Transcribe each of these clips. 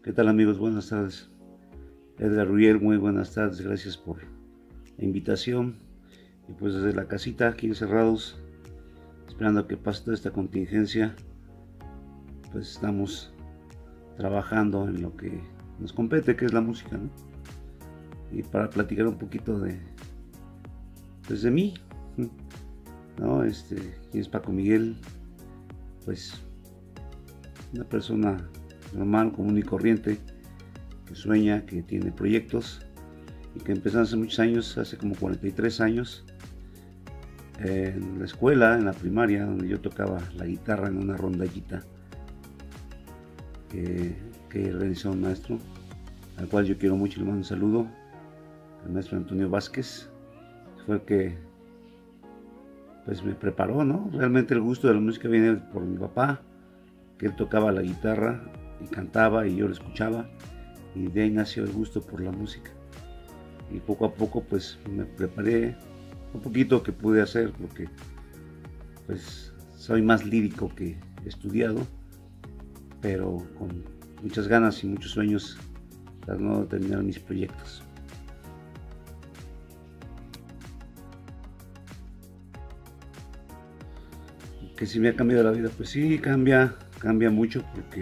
¿Qué tal amigos? Buenas tardes. Edgar Ruiel, muy buenas tardes, gracias por la invitación. Y pues desde la casita, aquí encerrados, esperando a que pase toda esta contingencia, pues estamos trabajando en lo que nos compete, que es la música, ¿no? Y para platicar un poquito pues de mí, ¿no? ¿Quién es Paco Miguel? Pues una persona normal, común y corriente, que sueña, que tiene proyectos y que empezó hace muchos años, hace como 43 años, en la escuela, en la primaria, donde yo tocaba la guitarra en una rondallita que realizó un maestro, al cual yo quiero mucho y le mando un saludo, el maestro Antonio Vázquez, que fue el que pues me preparó, ¿no? Realmente el gusto de la música viene por mi papá, que él tocaba la guitarra y cantaba y yo lo escuchaba, y de ahí nació el gusto por la música. Y poco a poco pues me preparé un poquito que pude hacer, porque pues soy más lírico que estudiado, pero con muchas ganas y muchos sueños tratando de terminar mis proyectos. Que si me ha cambiado la vida, pues sí, cambia mucho, porque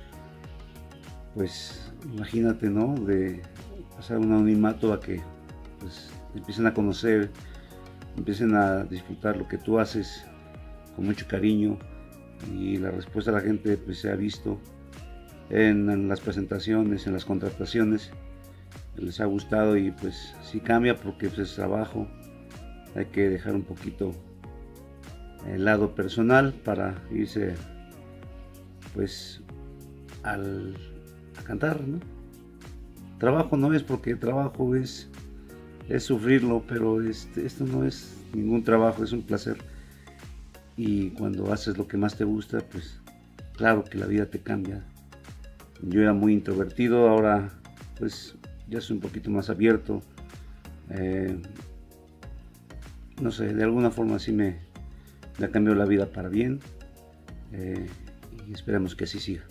pues imagínate, ¿no? De pasar un anonimato a que pues empiecen a conocer, empiecen a disfrutar lo que tú haces con mucho cariño, y la respuesta de la gente pues se ha visto en las presentaciones, en las contrataciones, les ha gustado. Y pues sí cambia, porque pues es trabajo, hay que dejar un poquito el lado personal para irse pues a cantar, ¿no? Trabajo no es, porque trabajo es sufrirlo, pero esto no es ningún trabajo, es un placer. Y cuando haces lo que más te gusta, pues claro que la vida te cambia. Yo era muy introvertido, ahora pues ya soy un poquito más abierto. No sé, de alguna forma sí me ha cambiado la vida para bien, y esperemos que así siga.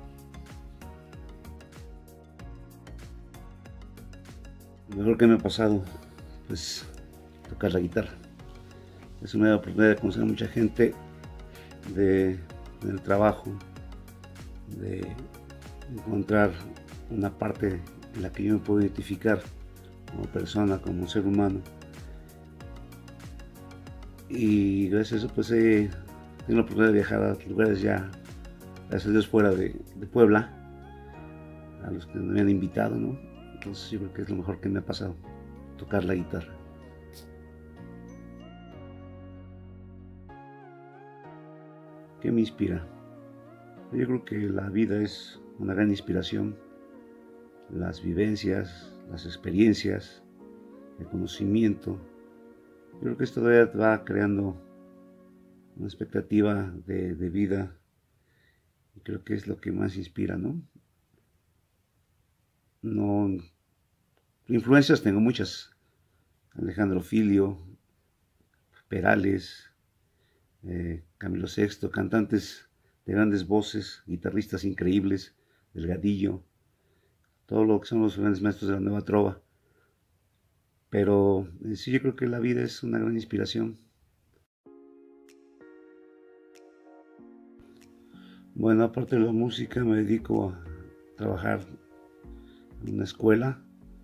Lo mejor que me ha pasado, pues tocar la guitarra. Es una oportunidad de conocer a mucha gente del trabajo, de encontrar una parte en la que yo me puedo identificar como persona, como ser humano. Y gracias a eso pues tengo la oportunidad de viajar a lugares ya, gracias a Dios, fuera de Puebla, a los que me han invitado, ¿no? Entonces yo creo que es lo mejor que me ha pasado, tocar la guitarra. ¿Qué me inspira? Yo creo que la vida es una gran inspiración, las vivencias, las experiencias, el conocimiento. Yo creo que esto va creando una expectativa de vida, y creo que es lo que más inspira, ¿no? No, influencias tengo muchas: Alejandro Filio, Perales, Camilo Sexto, cantantes de grandes voces, guitarristas increíbles, Delgadillo, todo lo que son los grandes maestros de la nueva trova. Pero en sí yo creo que la vida es una gran inspiración. Bueno, aparte de la música, me dedico a trabajar en una escuela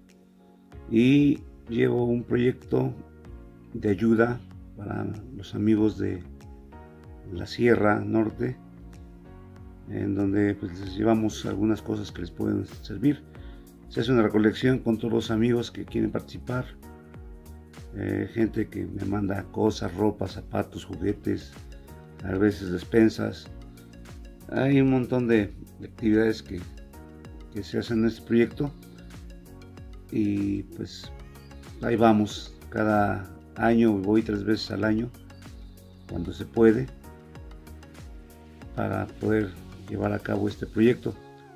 y llevo un proyecto de ayuda para los amigos de la Sierra Norte, en donde pues les llevamos algunas cosas que les pueden servir. Se hace una recolección con todos los amigos que quieren participar, gente que me manda cosas, ropa, zapatos, juguetes, a veces despensas. Hay un montón de actividades que se hacen en este proyecto, y pues ahí vamos. Cada año voy 3 veces al año, cuando se puede, para poder llevar a cabo este proyecto.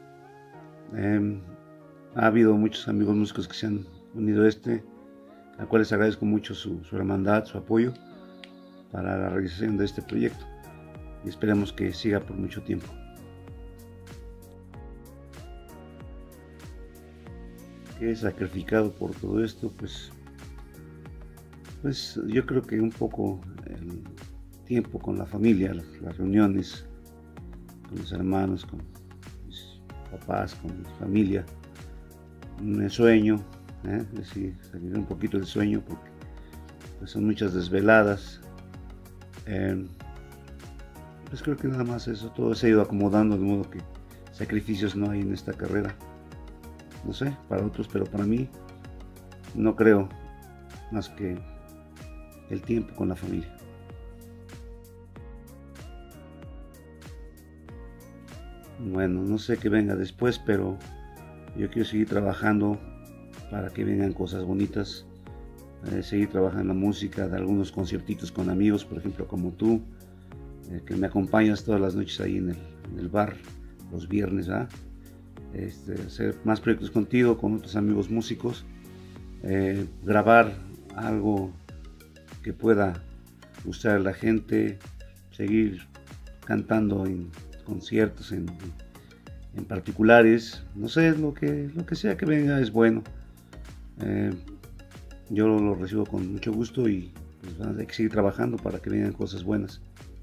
Ha habido muchos amigos músicos que se han unido a al cual les agradezco mucho su hermandad, su apoyo para la realización de este proyecto, y esperemos que siga por mucho tiempo. que he sacrificado por todo esto, pues yo creo que un poco el tiempo con la familia, las reuniones con los hermanos, con mis papás, con mi familia, el sueño, es decir, salir un poquito del sueño porque pues, son muchas desveladas. Pues creo que nada más eso, todo se ha ido acomodando de modo que sacrificios no hay en esta carrera. No sé, para otros, pero para mí no creo más que el tiempo con la familia. Bueno, no sé qué venga después, pero yo quiero seguir trabajando para que vengan cosas bonitas, seguir trabajando en la música, de algunos conciertitos con amigos, por ejemplo como tú, que me acompañas todas las noches ahí en el bar, los viernes, ¿verdad? Hacer más proyectos contigo, con otros amigos músicos, grabar algo que pueda gustar a la gente, seguir cantando en conciertos, en particulares, no sé, lo que sea que venga es bueno. Yo lo recibo con mucho gusto y pues, hay que seguir trabajando para que vengan cosas buenas.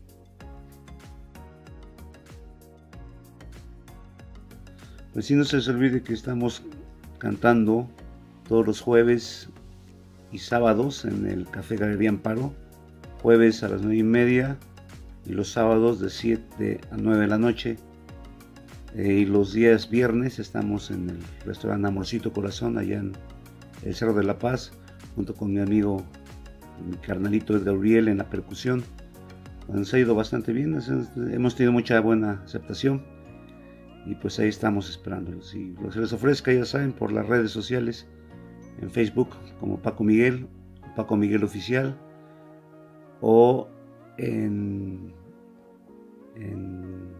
Pues sí, no se les olvide que estamos cantando todos los jueves y sábados en el Café Galería Amparo, jueves a las 9:30 y los sábados de 7 a 9 de la noche. Y los días viernes estamos en el restaurante Amorcito Corazón, allá en el Cerro de la Paz, junto con mi amigo, mi carnalito Edgar Uriel en la percusión. Nos ha ido bastante bien, hemos tenido mucha buena aceptación y pues ahí estamos esperándolos. Y lo que se les ofrezca, ya saben, por las redes sociales, en Facebook como Paco Miguel Oficial, o en